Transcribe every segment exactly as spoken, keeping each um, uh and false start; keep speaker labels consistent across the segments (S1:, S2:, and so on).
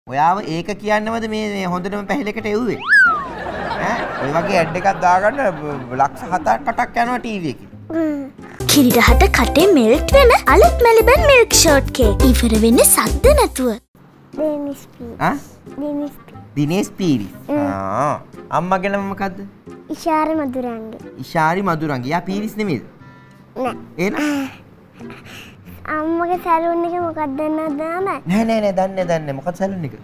S1: ඔයාව ඒක කියන්නවද මේ හොඳටම පැහැලකට එව්වේ? ඈ ඔය වගේ ඇඩ් එකක් දාගන්න ලක්ෂ හත අටක් යනවා ටීවී එකේ.
S2: කිරි රහට කටේ මෙල්ට් වෙන අලුත් මෙලිබන් මිල්ක් ෂෝට් කේක්. ඉවර වෙන්නේ සද්ද නැතුව.
S3: දිනේෂ් පීරිස්.
S1: ආ?
S3: දිනේෂ්
S1: දිනේෂ් පීරිස්. ආ අම්මගේ නම මොකද්ද?
S3: ඉෂාරි මధుරංගේ.
S1: ඉෂාරි මధుරංගේ. යා පීරිස් නෙමෙයිද?
S3: නෑ.
S1: එහෙනම්
S3: අම්මගේ සැලූන් එක මොකක්ද දන්නවද නෑ?
S1: නෑ නෑ නෑ දන්නේ දන්නේ මොකක්ද සැලූන් එක?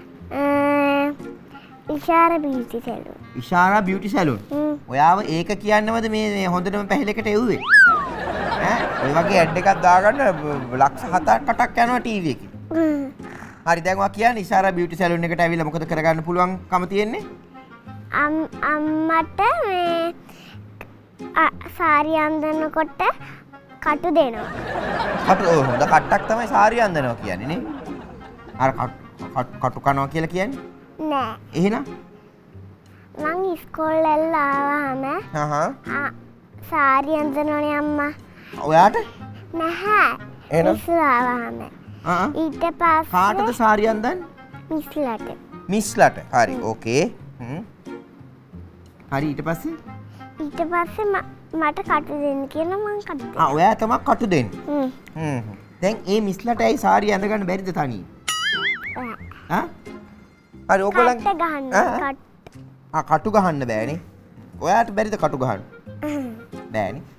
S3: Ishara beauty salon.
S1: Ishara beauty salon. ඔයාව ඒක කියන්නවද මේ හොඳටම පැහැලකට එව්වේ? ඈ ඔය වගේ ඇඩ් එකක් දාගන්න ලක්ෂ හත අටක් යනවා ටීවී එකේ. හරි දැන් ඔයා කියන්නේ ඉෂාරා බියුටි සැලූන් එකට ඇවිල්ලා මොකද කරගන්න පුළුවන්කම තියෙන්නේ?
S3: අම්මට මේ සාරිය අඳිනකොට කටු දෙනවා.
S1: කටු ඔව් හොඳ කට්ටක් තමයි සාරිය අඳිනවා කියන්නේ නේ. අර කටු කනවා කියලා කියන්නේ?
S3: නෑ.
S1: එහෙනම්
S3: මං ඉස්කෝලේ ආවම
S1: හහ
S3: සාරිය අඳිනවනේ අම්මා.
S1: ඔයාට?
S3: නැහැ.
S1: එහෙනම්
S3: ඉස්සරහම.
S1: ආ
S3: ඊට පස්සේ
S1: කාටද සාරිය අඳින්නේ?
S3: මිස්ලට.
S1: මිස්ලට. හරි ඕකේ. හ්ම්. හරි ඊට පස්සේ?
S3: ඊට පස්සේ මට කටු දෙන්න කියලා මං කටු දෙන්න.
S1: ආ ඔයා තමයි කටු දෙන්නේ.
S3: හ්ම්.
S1: හ්ම්. දැන් ඒ මිස්ලට ඇයි සාරිය අඳ ගන්න බැරිද තනියෙන්? ආ? හරි ඕගොල්ලන්
S3: කට ගහන්න. කට.
S1: ආ කටු ගහන්න බෑනේ. ඔයාට බැරිද කටු ගහන්න? බෑනේ.